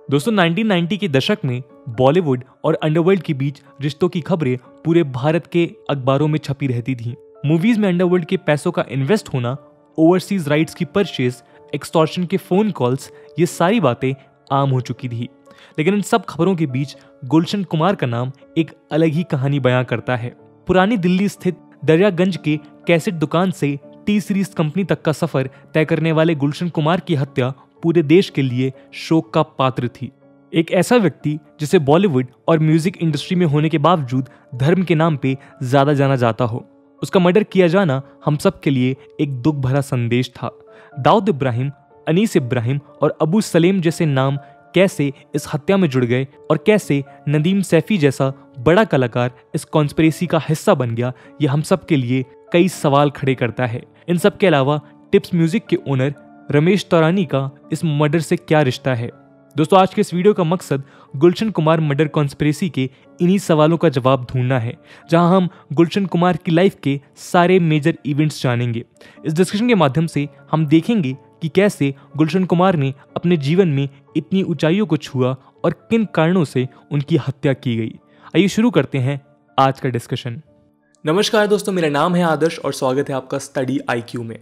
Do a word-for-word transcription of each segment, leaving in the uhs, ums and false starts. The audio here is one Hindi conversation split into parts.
दोस्तों नाइनटीन नाइंटी के दशक में बॉलीवुड और अंडरवर्ल्ड के बीच रिश्तों की खबरें पूरे भारत के अखबारों में छपी रहती थीं। मूवीज में अंडरवर्ल्ड के पैसों का इन्वेस्ट होना, ओवरसीज राइट्स की परचेज, एक्सटॉर्शन के फोन कॉल्स, ये सारी बातें आम हो चुकी थी। लेकिन इन सब खबरों के बीच गुलशन कुमार का नाम एक अलग ही कहानी बयां करता है। पुरानी दिल्ली स्थित दरियागंज के कैसेट दुकान से टी सीरीज कंपनी तक का सफर तय करने वाले गुलशन कुमार की हत्या पूरे देश के लिए शोक का पात्र थी। एक ऐसा व्यक्ति जिसे बॉलीवुड और म्यूजिक इंडस्ट्री में होने के बावजूद धर्म के नाम पे ज्यादा जाना जाता हो, उसका मर्डर किया जाना हम सब के लिए एक दुख भरा संदेश था। दाऊद इब्राहिम, अनीस इब्राहिम और अबू सलेम जैसे नाम कैसे इस हत्या में जुड़ गए और कैसे नदीम सैफी जैसा बड़ा कलाकार इस कॉन्स्पिरेसी का हिस्सा बन गया, ये हम सब के लिए कई सवाल खड़े करता है। इन सब के अलावा टिप्स म्यूजिक के ओनर रमेश तौरानी का इस मर्डर से क्या रिश्ता है। दोस्तों आज के इस वीडियो का मकसद गुलशन कुमार मर्डर कॉन्स्पिरेसी के इन्हीं सवालों का जवाब ढूंढना है, जहां हम गुलशन कुमार की लाइफ के सारे मेजर इवेंट्स जानेंगे। इस डिस्कशन के माध्यम से हम देखेंगे कि कैसे गुलशन कुमार ने अपने जीवन में इतनी ऊंचाइयों को छुआ और किन कारणों से उनकी हत्या की गई। आइए शुरू करते हैं आज का डिस्कशन। नमस्कार दोस्तों, मेरा नाम है आदर्श और स्वागत है आपका स्टडी आई क्यू में।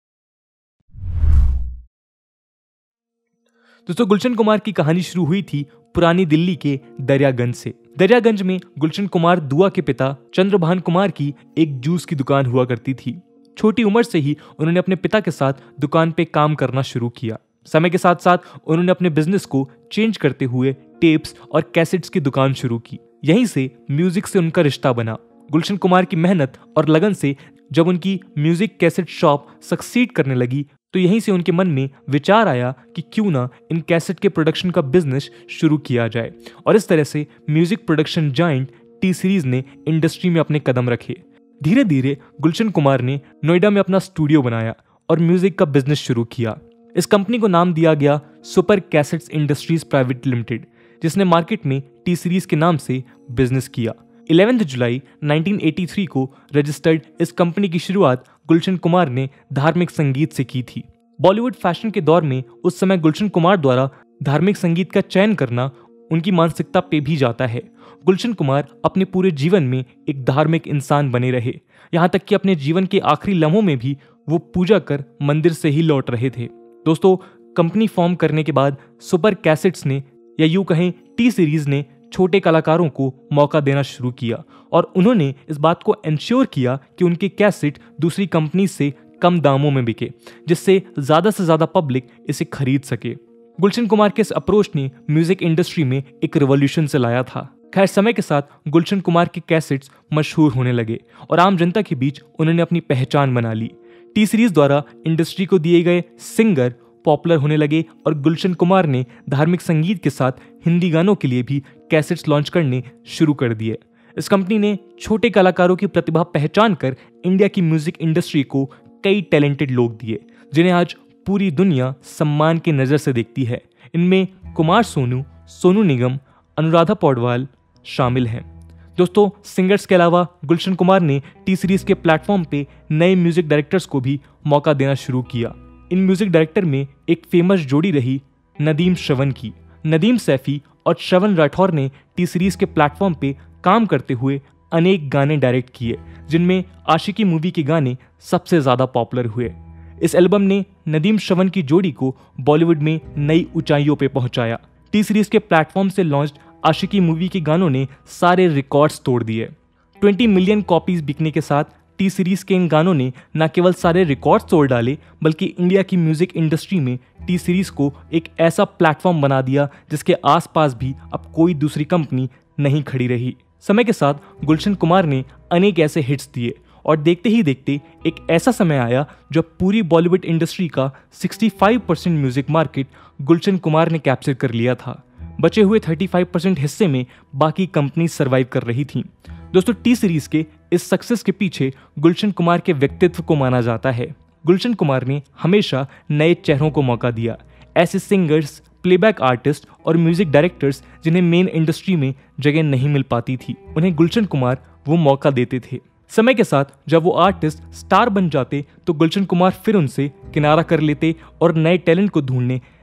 दोस्तों गुलशन कुमार की कहानी शुरू हुई थी पुरानी दिल्ली के दरियागंज से। दरियागंज में गुलशन कुमार दुआ के पिता चंद्रभान कुमार की एक जूस की दुकान हुआ करती थी। छोटी उम्र से ही उन्होंने अपने पिता के साथ दुकान पे काम करना शुरू किया। समय के साथ साथ उन्होंने अपने बिजनेस को चेंज करते हुए टेप्स और कैसेट्स की दुकान शुरू की। यहीं से म्यूजिक से उनका रिश्ता बना। गुलशन कुमार की मेहनत और लगन से जब उनकी म्यूजिक कैसेट शॉप सक्सीड करने लगी तो यहीं से उनके मन में विचार आया कि क्यों ना इन कैसेट के प्रोडक्शन का बिजनेस शुरू किया जाए। और इस तरह से music production giant T series ने इंडस्ट्री में अपने कदम रखे। धीरे धीरे गुलशन कुमार ने नोएडा में अपना स्टूडियो बनाया और म्यूजिक का बिजनेस शुरू किया। इस कंपनी को नाम दिया गया super cassettes industries private limited, जिसने मार्केट में टी सीरीज के नाम से बिजनेस किया। ग्यारह जुलाई नाइनटीन एटी थ्री को रजिस्टर्ड इस कंपनी की शुरुआत गुलशन कुमार ने धार्मिक संगीत से की थी। बॉलीवुड फैशन के दौर में उस समय गुलशन कुमार द्वारा धार्मिक संगीत का चयन करना उनकी मानसिकता पे भी जाता है। गुलशन कुमार अपने पूरे जीवन में एक धार्मिक इंसान बने रहे, यहाँ तक कि अपने जीवन के आखिरी लम्हों में भी वो पूजा कर मंदिर से ही लौट रहे थे। दोस्तों कंपनी फॉर्म करने के बाद सुपर कैसेट्स ने, या यूं कहें टी सीरीज ने, छोटे कलाकारों को मौका देना शुरू किया और उन्होंने इस बात को इंश्योर किया कि उनके कैसेट दूसरी कंपनी से कम दामों में बिके, जिससे ज्यादा से ज्यादा पब्लिक इसे खरीद सके। गुलशन कुमार के इस अप्रोच ने म्यूजिक इंडस्ट्री में एक रिवॉल्यूशन से लाया था। खैर समय के साथ गुलशन कुमार के कैसेट्स मशहूर होने लगे और आम जनता के बीच उन्होंने अपनी पहचान बना ली। टी सीरीज द्वारा इंडस्ट्री को दिए गए सिंगर पॉपुलर होने लगे और गुलशन कुमार ने धार्मिक संगीत के साथ हिंदी गानों के लिए भी कैसेट्स लॉन्च करने शुरू कर दिए। इस कंपनी ने छोटे कलाकारों की प्रतिभा पहचान कर इंडिया की म्यूजिक इंडस्ट्री को कई टैलेंटेड लोग दिए, जिन्हें आज पूरी दुनिया सम्मान की नजर से देखती है। इनमें कुमार सोनू, सोनू निगम, अनुराधा पौडवाल शामिल हैं। दोस्तों सिंगर्स के अलावा गुलशन कुमार ने टी सीरीज के प्लेटफॉर्म पे नए म्यूजिक डायरेक्टर्स को भी मौका देना शुरू किया। इन म्यूजिक डायरेक्टर में एक फेमस जोड़ी रही नदीम श्रवण की। नदीम सैफी और श्रवण राठौर ने टी सीरीज के प्लेटफॉर्म पे काम करते हुए अनेक गाने डायरेक्ट किए, जिनमें आशिकी मूवी के गाने सबसे ज्यादा पॉपुलर हुए। इस एल्बम ने नदीम श्रवण की जोड़ी को बॉलीवुड में नई ऊंचाइयों पे पहुंचाया। टी सीरीज के प्लेटफॉर्म से लॉन्च आशिकी मूवी के गानों ने सारे रिकॉर्ड्स तोड़ दिए। बीस मिलियन कॉपीज बिकने के साथ टी सीरीज के इन गानों ने न केवल सारे रिकॉर्ड्स तोड़ डाले, बल्कि इंडिया की म्यूजिक इंडस्ट्री में टी सीरीज को एक ऐसा प्लेटफॉर्म बना दिया जिसके आसपास भी अब कोई दूसरी कंपनी नहीं खड़ी रही। समय के साथ गुलशन कुमार ने अनेक ऐसे हिट्स दिए और देखते ही देखते एक ऐसा समय आया जब पूरी बॉलीवुड इंडस्ट्री का पैंसठ percent music market Gulshan Kumar ने कैप्चर कर लिया था। बचे हुए पैंतीस परसेंट हिस्से में बाकी कंपनी सर्वाइव कर रही थीं। दोस्तों टी सीरीज के इस सक्सेस के पीछे गुलशन कुमार के व्यक्तित्व को माना जाता है। गुलशन कुमार ने हमेशा नए चेहरों को मौका दिया, ऐसे सिंगर्स, प्लेबैक आर्टिस्ट और म्यूजिक डायरेक्टर्स जिन्हें मेन इंडस्ट्री में जगह नहीं मिल पाती थी, उन्हें गुलशन कुमार वो मौका देते थे। समय के साथ जब वो आर्टिस्ट स्टार बन जाते तो गुलशन कुमार फिर उनसे किनारा कर लेते और नए टैलेंट को ढूंढने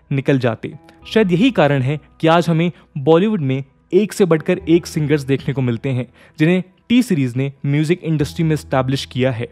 निकल जाते। शायद यही कारण है कि आज हमें बॉलीवुड में एक से बढ़कर एक सिंगर्स देखने को मिलते हैं जिन्हें टी सीरीज ने म्यूजिक इंडस्ट्री में एस्टैब्लिश किया है।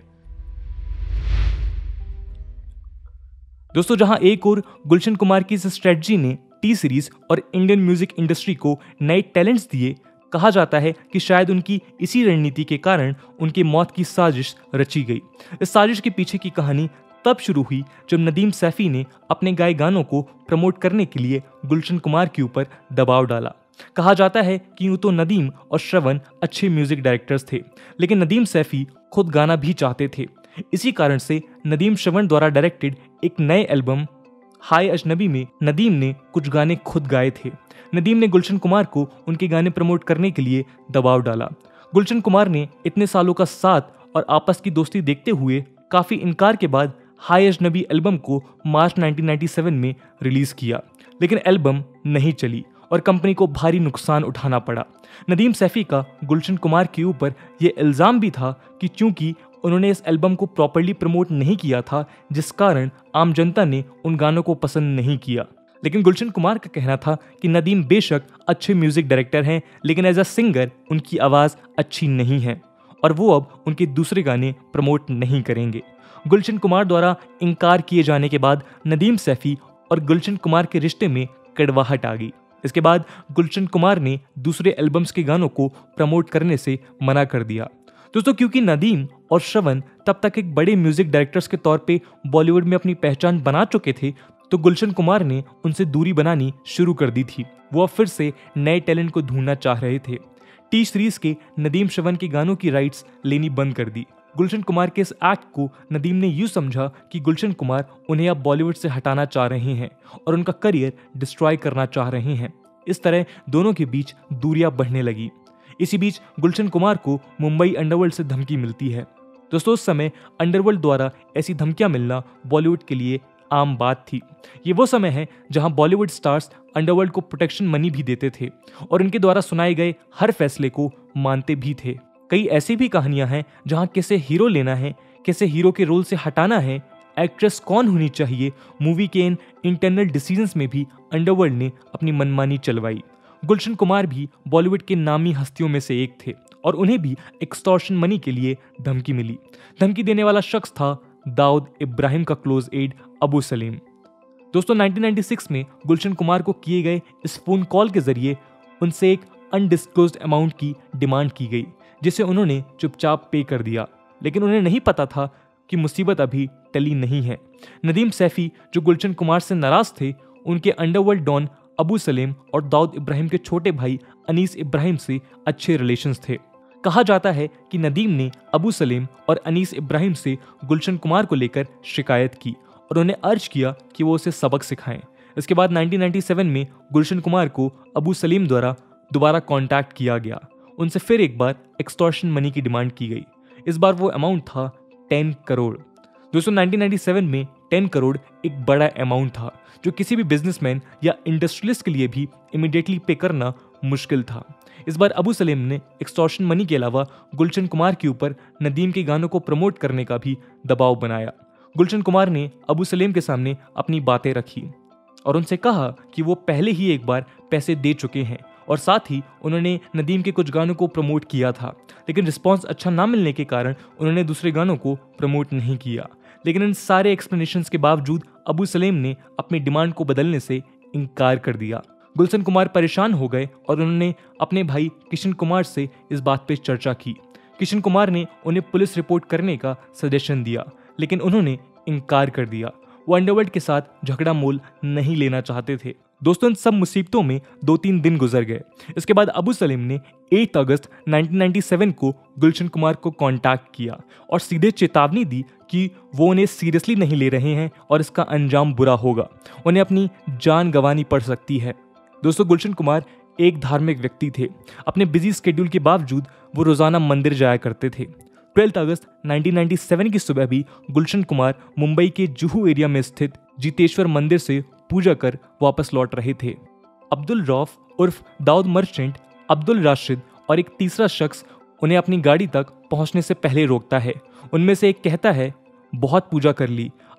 दोस्तों, जहां एक और गुलशन कुमार की इस स्ट्रेटजी ने टी सीरीज और इंडियन म्यूजिक इंडस्ट्री को नए टैलेंट्स दिए, कहा जाता है कि शायद उनकी इसी रणनीति के कारण उनकी मौत की साजिश रची गई। इस साजिश के पीछे की कहानी तब शुरू हुई जब नदीम सैफी ने अपने गाए गानों को प्रमोट करने के लिए गुलशन कुमार के ऊपर दबाव डाला। कहा जाता है कि यूं तो नदीम और श्रवण अच्छे म्यूजिक डायरेक्टर्स थे, लेकिन नदीम सैफी खुद गाना भी चाहते थे। इसी कारण से नदीम श्रवण द्वारा डायरेक्टेड एक नए एल्बम हाय अजनबी में नदीम ने कुछ गाने खुद गाए थे। नदीम ने गुलशन कुमार को उनके गाने प्रमोट करने के लिए दबाव डाला। गुलशन कुमार ने इतने सालों का साथ और आपस की दोस्ती देखते हुए काफी इनकार के बाद हाय अजनबी एल्बम को मार्च नाइनटीन नाइंटी सेवन में रिलीज किया, लेकिन एल्बम नहीं चली और कंपनी को भारी नुकसान उठाना पड़ा। नदीम सैफी का गुलशन कुमार के ऊपर यह इल्जाम भी था कि चूंकि उन्होंने इस एल्बम को प्रॉपर्ली प्रमोट नहीं किया था, जिस कारण आम जनता ने उन गानों को पसंद नहीं किया। लेकिन गुलशन कुमार का कहना था कि नदीम बेशक अच्छे म्यूजिक डायरेक्टर हैं, लेकिन एज अ सिंगर उनकी आवाज़ अच्छी नहीं है और वो अब उनके दूसरे गाने प्रमोट नहीं करेंगे। गुलशन कुमार द्वारा इनकार किए जाने के बाद नदीम सैफी और गुलशन कुमार के रिश्ते में कड़वाहट आ गई। इसके बाद गुलशन कुमार ने दूसरे एल्बम्स के गानों को प्रमोट करने से मना कर दिया। दोस्तों, क्योंकि नदीम और श्रवण तब तक एक बड़े म्यूजिक डायरेक्टर्स के तौर पे बॉलीवुड में अपनी पहचान बना चुके थे, तो गुलशन कुमार ने उनसे दूरी बनानी शुरू कर दी थी। वो अब फिर से नए टैलेंट को ढूंढना चाह रहे थे। टी सीरीज के नदीम श्रवण के गानों की राइट्स लेनी बंद कर दी। गुलशन कुमार के इस एक्ट को नदीम ने यूं समझा कि गुलशन कुमार उन्हें अब बॉलीवुड से हटाना चाह रहे हैं और उनका करियर डिस्ट्रॉय करना चाह रहे हैं। इस तरह दोनों के बीच दूरियां बढ़ने लगी। इसी बीच गुलशन कुमार को मुंबई अंडरवर्ल्ड से धमकी मिलती है। दोस्तों, उस समय अंडरवर्ल्ड द्वारा ऐसी धमकियां मिलना बॉलीवुड के लिए आम बात थी। ये वो समय है जहां बॉलीवुड स्टार्स अंडरवर्ल्ड को प्रोटेक्शन मनी भी देते थे और उनके द्वारा सुनाए गए हर फैसले को मानते भी थे। कई ऐसी भी कहानियां हैं जहां कैसे हीरो लेना है, कैसे हीरो के रोल से हटाना है, एक्ट्रेस कौन होनी चाहिए, मूवी के इन इंटरनल डिसीजंस में भी अंडरवर्ल्ड ने अपनी मनमानी चलवाई। गुलशन कुमार भी बॉलीवुड के नामी हस्तियों में से एक थे और उन्हें भी एक्सटॉर्शन मनी के लिए धमकी मिली। धमकी देने वाला शख्स था दाऊद इब्राहिम का क्लोज एड अबू सलीम। दोस्तों, नाइनटीन नाइंटी सिक्स में गुलशन कुमार को किए गए इस फोन कॉल के जरिए उनसे एक अनडिस्क्लोज्ड अमाउंट की डिमांड की गई, जिसे उन्होंने चुपचाप पे कर दिया। लेकिन उन्हें नहीं पता था कि मुसीबत अभी टली नहीं है। नदीम सैफी, जो गुलशन कुमार से नाराज थे, उनके अंडरवर्ल्ड डॉन अबू सलीम और दाऊद इब्राहिम के छोटे भाई अनीस इब्राहिम से अच्छे रिलेशंस थे। कहा जाता है कि नदीम ने अबू सलीम और अनीस इब्राहिम से गुलशन कुमार को लेकर शिकायत की और उन्हें अर्ज किया कि वो उसे सबक सिखाएं। इसके बाद नाइनटीन नाइंटी सेवन में गुलशन कुमार को अबू सलीम द्वारा दोबारा कांटेक्ट किया गया। उनसे फिर एक बार एक्सटॉर्शन मनी की डिमांड की गई। इस बार वो अमाउंट था टेन करोड़। दोस्तों, नाइनटीन नाइंटी सेवन में टेन करोड़ एक बड़ा अमाउंट था जो किसी भी बिजनेसमैन या इंडस्ट्रियलिस्ट के लिए भी इमीडिएटली पे करना मुश्किल था। इस बार अबू सलीम ने एक्सटॉर्शन मनी के अलावा गुलशन कुमार के ऊपर नदीम के गानों को प्रमोट करने का भी दबाव बनाया। गुलशन कुमार ने अबू सलीम के सामने अपनी बातें रखी और उनसे कहा कि वो पहले ही एक बार पैसे दे चुके हैं और साथ ही उन्होंने नदीम के कुछ गानों को प्रमोट किया था, लेकिन रिस्पॉन्स अच्छा ना मिलने के कारण उन्होंने दूसरे गानों को प्रमोट नहीं किया। लेकिन इन सारे एक्सप्लेनेशंस के बावजूद अबू सलीम ने अपनी डिमांड को बदलने से इनकार कर दिया। गुलशन कुमार परेशान हो गए और उन्होंने अपने भाई किशन कुमार से इस बात पर चर्चा की। किशन कुमार ने उन्हें पुलिस रिपोर्ट करने का सजेशन दिया, लेकिन उन्होंने इनकार कर दिया। वो अंडरवर्ल्ड के साथ झगड़ा मोल नहीं लेना चाहते थे। दोस्तों, इन सब मुसीबतों में दो तीन दिन गुजर गए। इसके बाद अबू सलीम ने आठ अगस्त नाइनटीन नाइंटी सेवन को गुलशन कुमार को कांटेक्ट किया और सीधे चेतावनी दी कि वो उन्हें सीरियसली नहीं ले रहे हैं और इसका अंजाम बुरा होगा, उन्हें अपनी जान गंवानी पड़ सकती है। दोस्तों, गुलशन कुमार एक धार्मिक व्यक्ति थे। अपने बिजी स्केड्यूल के बावजूद वो रोजाना मंदिर जाया करते थे। बारह अगस्त नाइनटीन नाइंटी सेवन की सुबह भी गुलशन कुमार मुंबई के जुहू एरिया में स्थित जीतेश्वर मंदिर से पूजा कर वापस लौट रहे थे। अब्दुल रौफ उर्फ दाऊद मर्चेंट, अब्दुल राशिद और एक तीसरा शख्स उन्हें अपनी गाड़ी तक पहुंचने से पहले रोकता है। उनमें से एक कहता है, बहुत पूजा कर ली,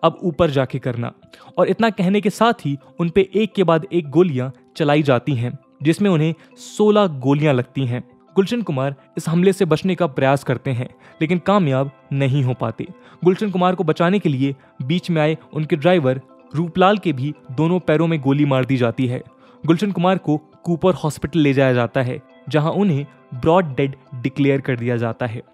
अब ऊपर जाके करना। और इतना कहने के साथ ही उन पे एक के बाद एक गोलियां चलाई जाती हैं, जिसमें उन्हें सोलह गोलियां लगती हैं। गुलशन कुमार इस हमले से बचने का प्रयास करते हैं, लेकिन कामयाब नहीं हो पाते। गुलशन कुमार को बचाने के लिए बीच में आए उनके ड्राइवर रूपलाल के भी दोनों पैरों में गोली मार दी जाती है। गुलशन कुमार को कूपर हॉस्पिटल ले जाया जाता है, जहां उन्हें ब्रॉड डेड डिक्लेयर कर दिया जाता है।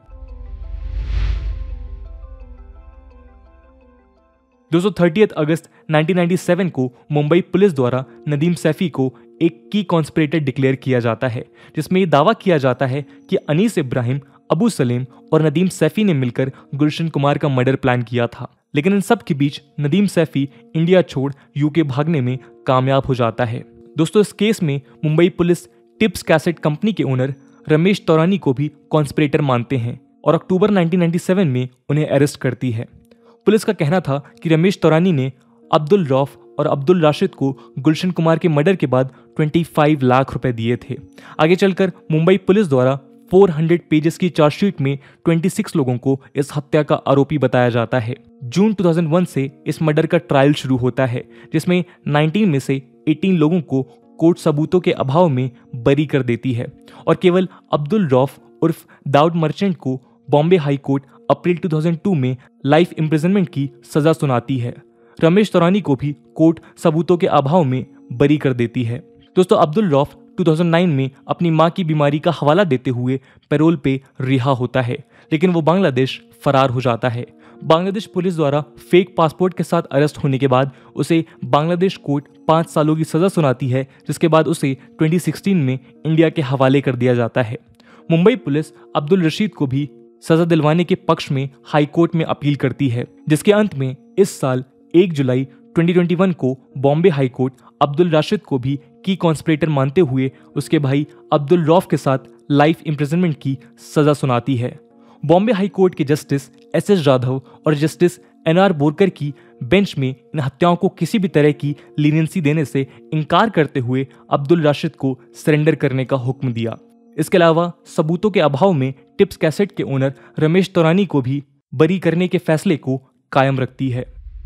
दोस्तों तीस अगस्त उन्नीस सौ सत्तानवे को मुंबई पुलिस द्वारा नदीम सैफी को एक की कॉन्स्पिरेटर डिक्लेयर किया जाता है, जिसमें यह दावा किया जाता है कि अनीस इब्राहिम, अबू सलीम और नदीम सैफी ने मिलकर गुलशन कुमार का मर्डर प्लान किया था। लेकिन इन सब के बीच नदीम सैफी इंडिया छोड़ यूके भागने में कामयाब हो जाता है। दोस्तों इस केस में Mumbai police Tips cassette company के ओनर रमेश तौरानी को भी कॉन्स्पिरेटर मानते हैं और अक्टूबर उन्नीस सौ सत्तानवे में उन्हें अरेस्ट करती है। पुलिस का कहना था कि रमेश तौरानी ने अब्दुल रौफ और अब्दुल राशिद को गुलशन कुमार के मर्डर के बाद पच्चीस लाख रुपए दिए थे। आगे चलकर मुंबई पुलिस द्वारा चार सौ पेजेस की चार्जशीट में छब्बीस लोगों को इस हत्या का आरोपी बताया जाता है। जून दो हज़ार एक से इस मर्डर का ट्रायल शुरू होता है, जिसमें उन्नीस में से अठारह लोगों को कोर्ट सबूतों के अभाव में बरी कर देती है और केवल अब्दुल रौफ उर्फ दाऊद मर्चेंट को बॉम्बे हाई कोर्ट अप्रैल दो हज़ार दो में लाइफ इम्प्रिजनमेंट की सजा सुनाती है। रमेश तौरानी को भी कोर्ट सबूतों के अभाव में बरी कर देती है। दोस्तों अब्दुल रौफ दो हज़ार नौ में अपनी मां की बीमारी का हवाला देते हुए पैरोल पे रिहा होता है, लेकिन वो बांग्लादेश फरार हो जाता है। बांग्लादेश पुलिस द्वारा फेक पासपोर्ट के साथ अरेस्ट होने के बाद उसे बांग्लादेश कोर्ट पाँच सालों की सजा सुनाती है, जिसके बाद उसे दो हज़ार सोलह में इंडिया के हवाले कर दिया जाता है। मुंबई पुलिस अब्दुल रशीद को भी सजा दिलवाने के पक्ष में हाई कोर्ट में अपील करती है, जिसके अंत में इस साल एक जुलाई दो हज़ार इक्कीस को बॉम्बे हाई कोर्ट अब्दुल राशिद को भी की कॉन्स्पिरेटर मानते हुए उसके भाई अब्दुल रौफ के साथ लाइफ इम्प्रिजनमेंट की सजा सुनाती है। बॉम्बे हाई कोर्ट के जस्टिस एस एस जाधव और जस्टिस एन आर बोरकर की बेंच में इन हत्याओं को किसी भी तरह की लीनियंसी देने से इनकार करते हुए अब्दुल राशिद को सरेंडर करने का हुक्म दिया। इसके अलावा सबूतों के अभाव में टिप्स कैसेट के ओनर रमेश तौरानी को भी बरी करने के फैसले को कायम रखती है।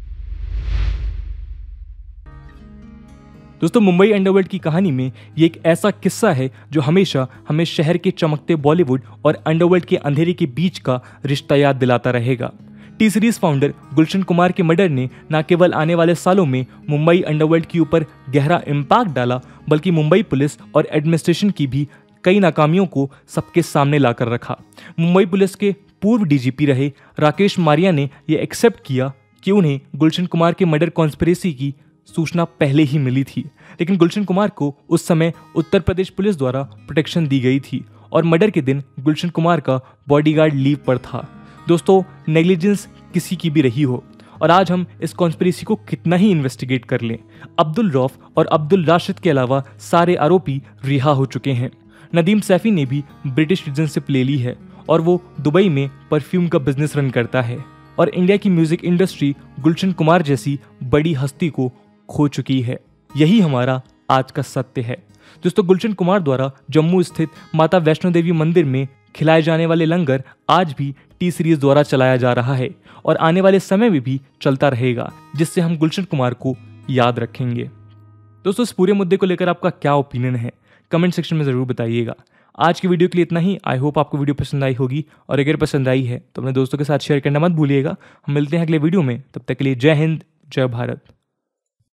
दोस्तों मुंबई अंडरवर्ल्ड की कहानी में ये एक ऐसा किस्सा है जो हमेशा हमें शहर के चमकते बॉलीवुड और अंडरवर्ल्ड के अंधेरे के बीच का रिश्ता याद दिलाता रहेगा। T series founder Gulshan Kumar के मर्डर ने न केवल आने वाले सालों में मुंबई अंडरवर्ल्ड के ऊपर गहरा इम्पैक्ट डाला, बल्कि मुंबई पुलिस और एडमिनिस्ट्रेशन की भी कई नाकामियों को सबके सामने लाकर रखा। मुंबई पुलिस के पूर्व डी जी पी रहे राकेश मारिया ने यह एक्सेप्ट किया कि उन्हें गुलशन कुमार के मर्डर कॉन्स्पिरेसी की सूचना पहले ही मिली थी, लेकिन गुलशन कुमार को उस समय उत्तर प्रदेश पुलिस द्वारा प्रोटेक्शन दी गई थी और मर्डर के दिन गुलशन कुमार का बॉडीगार्ड लीव पर था। दोस्तों नेग्लिजेंस किसी की भी रही हो और आज हम इस कॉन्स्पिरेसी को कितना ही इन्वेस्टिगेट कर लें, अब्दुल रौफ और अब्दुल राशिद के अलावा सारे आरोपी रिहा हो चुके हैं। नदीम सैफी ने भी ब्रिटिश सिटीजनशिप ले ली है और वो दुबई में परफ्यूम का बिजनेस रन करता है और इंडिया की म्यूजिक इंडस्ट्री गुलशन कुमार जैसी बड़ी हस्ती को खो चुकी है। यही हमारा आज का सत्य है। दोस्तों गुलशन कुमार द्वारा जम्मू स्थित माता वैष्णो देवी मंदिर में खिलाए जाने वाले लंगर आज भी टी सीरीज द्वारा चलाया जा रहा है और आने वाले समय में भी चलता रहेगा, जिससे हम गुलशन कुमार को याद रखेंगे। दोस्तों इस पूरे मुद्दे को लेकर आपका क्या ओपिनियन है, कमेंट सेक्शन में जरूर बताइएगा। आज की वीडियो के लिए इतना ही। आई होप आपको वीडियो पसंद आई होगी और अगर पसंद आई है तो अपने दोस्तों के साथ शेयर करना मत भूलिएगा। हम मिलते हैं अगले वीडियो में, तब तक के लिए जय हिंद, जय भारत।